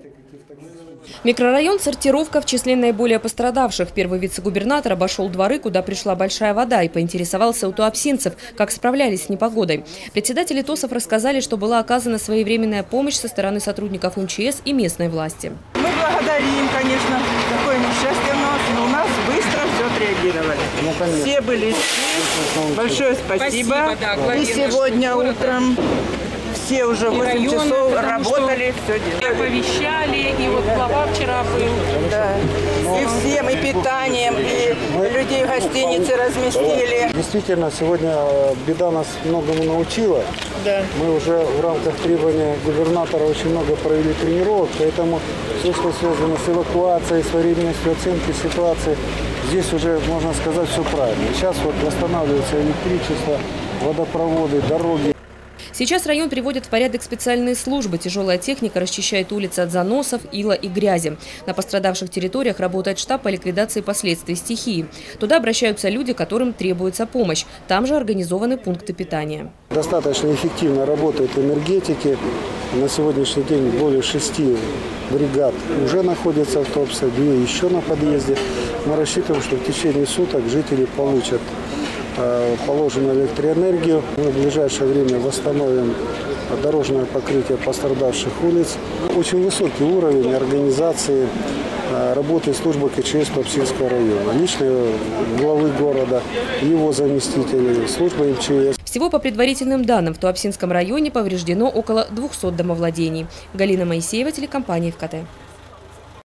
Микрорайон «Сортировка» в числе наиболее пострадавших. Первый вице-губернатор обошел дворы, куда пришла большая вода, и поинтересовался у туапсинцев, как справлялись с непогодой. Председатели ТОСов рассказали, что была оказана своевременная помощь со стороны сотрудников МЧС и местной власти. Мы благодарим, конечно, такое несчастье у нас, но у нас быстро все отреагировали. Все были здесь. Большое спасибо. И сегодня утром все уже 8 часов работали, все делали. Оповещали, и вот глава вчера был. Да. И всем, и питанием, и людей в гостинице разместили. Действительно, сегодня беда нас многому научила. Да. Мы уже в рамках требования губернатора очень много провели тренировок, поэтому все, что связано с эвакуацией, с временностью оценки ситуации, здесь уже, можно сказать, все правильно. Сейчас вот восстанавливается электричество, водопроводы, дороги. Сейчас район приводит в порядок специальные службы. Тяжелая техника расчищает улицы от заносов, ила и грязи. На пострадавших территориях работает штаб по ликвидации последствий стихии. Туда обращаются люди, которым требуется помощь. Там же организованы пункты питания. Достаточно эффективно работают энергетики. На сегодняшний день более 6 бригад уже находятся в Туапсе, 2 еще на подъезде. Мы рассчитываем, что в течение суток жители получат положенную электроэнергию. Мы в ближайшее время восстановим дорожное покрытие пострадавших улиц. Очень высокий уровень организации работы службы КЧС Туапсинского района. Лично главы города, его заместителей, службы МЧС. Всего по предварительным данным в Туапсинском районе повреждено около 200 домовладений. Галина Моисеева, телекомпания ФКТ.